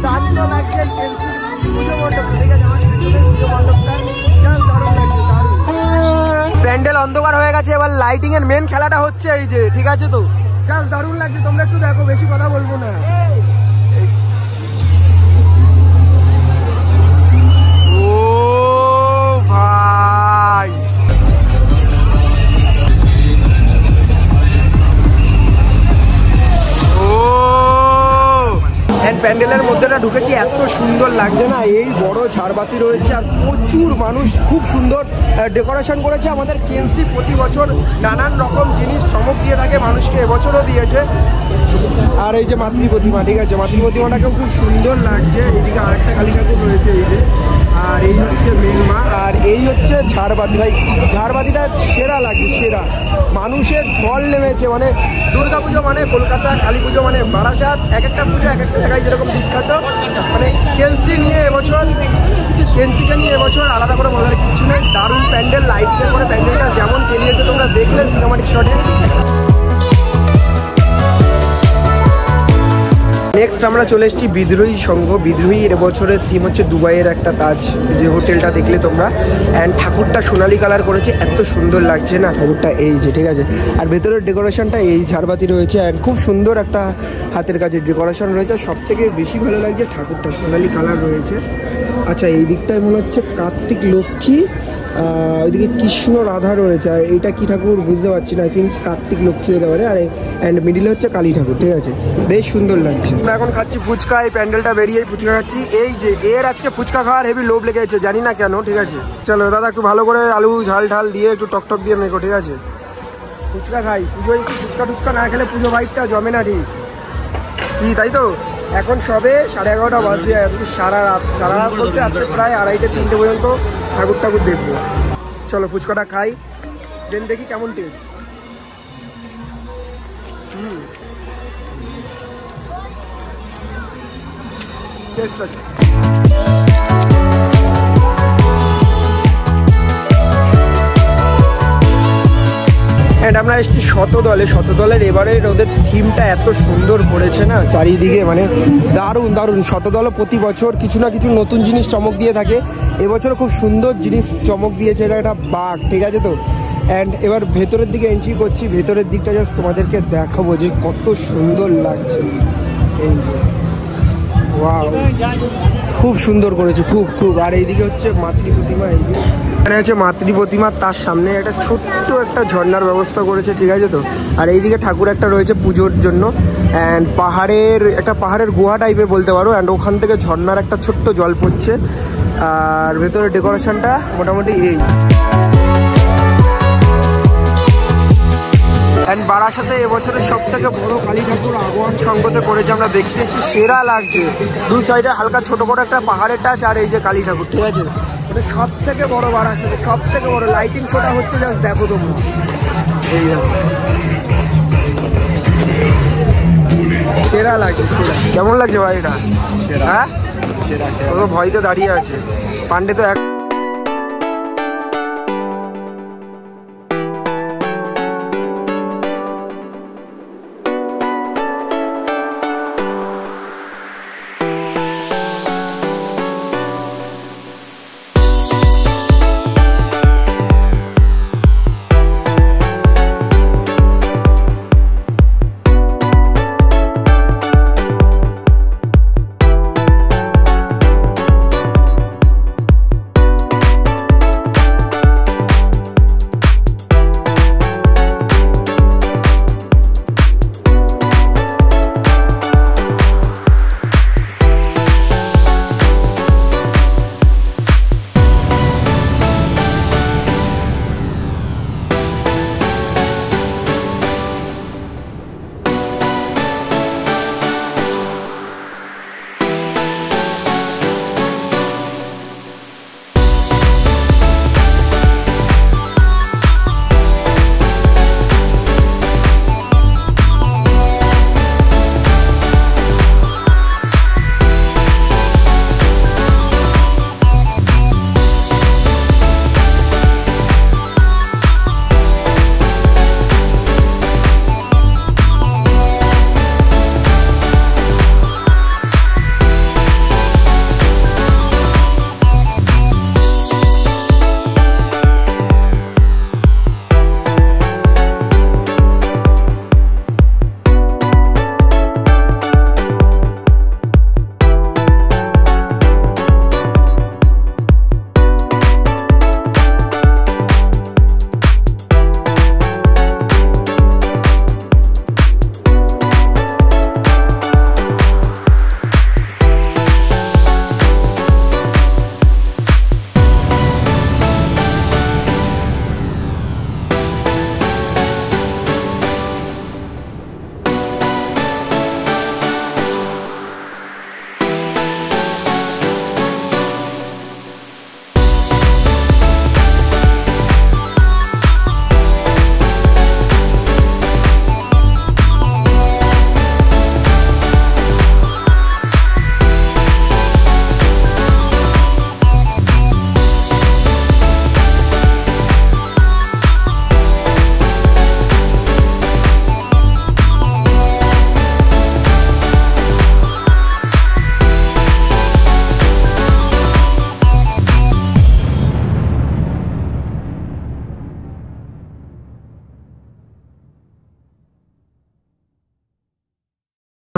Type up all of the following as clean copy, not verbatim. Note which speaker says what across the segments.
Speaker 1: দারুণ লাগছে পুজো মণ্ডপ, ঠিক আছে আমার পুজো মণ্ডপটা দারুণ লাগছে, দারুণ। প্যান্ডেল অন্ধকার হয়ে গেছে, এবার লাইটিং এর মেন খেলাটা হচ্ছে এই যে, ঠিক আছে তো জাস্ট দারুণ লাগছে। তোমরা একটু দেখো, বেশি কথা বলবো না। ও ভাই প্যান্ডেলের মধ্যেটা ঢুকেছি, এত সুন্দর লাগছে না। এই বড় ঝাড়বাতি রয়েছে আর প্রচুর মানুষ, খুব সুন্দর ডেকোরেশন করেছে। আমাদের কেএমসি প্রতি বছর নানান রকম জিনিস চমক দিয়ে থাকে মানুষকে, এবছরও দিয়েছে। আর এই যে মাতৃ প্রতিমা, ঠিক আছে মাতৃ প্রতিমাটাকেও খুব সুন্দর লাগছে। এইদিকে আরেকটা কালী ঠাকুর রয়েছে এই যে, আর এই হচ্ছে মেন মা, আর এই হচ্ছে ঝাড়বাতি। ভাই ঝাড়বাতিটা সেরা লাগছে, সেরা। মানুষের ঢল নেমেছে, মানে দুর্গা পুজো মানে কলকাতা, কালী পুজো মানে বারাসাত, এক একটা পুজো এক একটা জায়গায় যেরকম বিখ্যাত, মানে কেএমসি নিয়ে এবছর, কেএমসিকে নিয়ে এবছর আলাদা করে বলার কিচ্ছু নেই। দারুণ প্যান্ডেল, লাইট দিয়ে করে প্যান্ডেলটা যেমন খেলিয়েছে তোমরা দেখলে সিনেমাটিক শটে। নেক্সট আমরা চলে এসেছি বিদ্রোহী সংঘ। বিদ্রোহীর এবছরের থিম হচ্ছে দুবাইয়ের একটা তাজ, যে হোটেলটা দেখলে তোমরা। অ্যান্ড ঠাকুরটা সোনালি কালার করেছে, এত সুন্দর লাগছে না ঠাকুরটা, এই যে ঠিক আছে। আর ভেতরের ডেকোরেশনটা এই ঝাড়বাতি রয়েছে, অ্যান্ড খুব সুন্দর একটা হাতের কাজের ডেকোরেশন রয়েছে। সব থেকে বেশি ভালো লাগছে ঠাকুরটা সোনালি কালার রয়েছে। আচ্ছা এই দিকটায় মনে হচ্ছে কার্তিক লক্ষ্মী, ওইদিকে কৃষ্ণ রাধা রয়েছে। আর এইটা কী ঠাকুর বুঝতে পারছি না, আই থিঙ্ক কার্তিক লক্ষ্মী হতে পারে। আর অ্যান্ড মিডিলে হচ্ছে কালী ঠাকুর, ঠিক আছে বেশ সুন্দর লাগছে। আমরা এখন খাচ্ছি ফুচকা, এই প্যান্ডেলটা বেরিয়ে ফুচকা খাচ্ছি। এই যে এর আজকে ফুচকা খাওয়ার হেভি লোভ লেগেছে, জানি না কেন, ঠিক আছে। চলো দাদা একটু ভালো করে আলু ঝাল ঢাল দিয়ে একটু টকটক দিয়ে মেখো, ঠিক আছে। ফুচকা খাই, পুজোয় ফুচকা টুচকা না খেলে পুজো ভাইটটা জমে না, ঠিক কি তাই তো। এখন সবে 11:30 বাজে, আজকে সারা রাত বলতে আজকে প্রায় 2:30-3টে পর্যন্ত ঠাকুর দেখবো। চলো ফুচকাটা খাই, দেন দেখি কেমন টেস্ট। টেস্ট আছে। অ্যান্ড আমরা এসেছি শতদলে। শতদলের এবারে ওদের থিমটা এত সুন্দর করেছে না চারিদিকে, মানে দারুণ দারুণ। শতদলও প্রতি বছর কিছু না কিছু নতুন জিনিস চমক দিয়ে থাকে, এবছর খুব সুন্দর জিনিস চমক দিয়েছে। এটা একটা বাঘ, ঠিক আছে তো। অ্যান্ড এবার ভেতরের দিকে এন্ট্রি করছি, ভেতরের দিকটা জাস্ট তোমাদেরকে দেখাবো যে কত সুন্দর লাগছে। এই ওয়াও, খুব সুন্দর করেছে, খুব খুব। আর এইদিকে হচ্ছে মাতৃ প্রতিমা, এখানে হচ্ছে মাতৃ প্রতিমা, তার সামনে একটা ছোট্ট একটা ঝর্ণার ব্যবস্থা করেছে, ঠিক আছে তো। আর এইদিকে ঠাকুর একটা রয়েছে পুজোর জন্য। অ্যান্ড পাহাড়ের গুহা টাইপের বলতে পারো। অ্যান্ড ওখান থেকে ঝর্ণার একটা ছোট্ট জল পড়ছে। আর ভেতরে ডেকোরেশনটা মোটামুটি এই। অ্যান্ড বারাসাতে এবছরের সব থেকে বড় কালী ঠাকুর আগুয়ান সংঘতে করেছে, আমরা দেখতে এসেছি, সেরা লাগছে। দুই সাইডে হালকা ছোট করে একটা পাহাড়ের টাচ, আর এই যে কালী ঠাকুর, ঠিক আছে। এটা সব থেকে বড় বারাসাতে, সব থেকে বড় লাইটিং শোটা হচ্ছে, জাস্ট দেখো তোমরা। এই সেরা লাগছে, সেরা। কেমন লাগছে ভাই এটা? হ্যাঁ ভয়তে দাঁড়িয়ে আছে পান্ডে তো এক।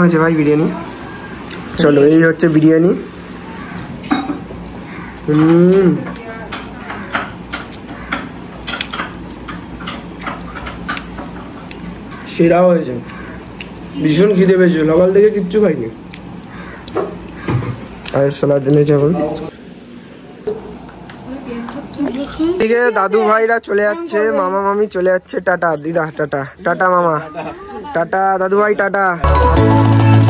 Speaker 1: হয়েছে ভাই বিরিয়ানি? চলো এই হচ্ছে বিরিয়ানি। সেরা হয়েছে, ভীষণ খিদে পেয়েছে, সকাল থেকে কিচ্ছু খাইনি। আর স্যালাড এনেছে এখন। এদিকে দাদু ভাইরা চলে যাচ্ছে, মামা মামি চলে যাচ্ছে। টাটা দিদা, টাটা টাটা মামা, টাটা দাদু ভাই, টাটা।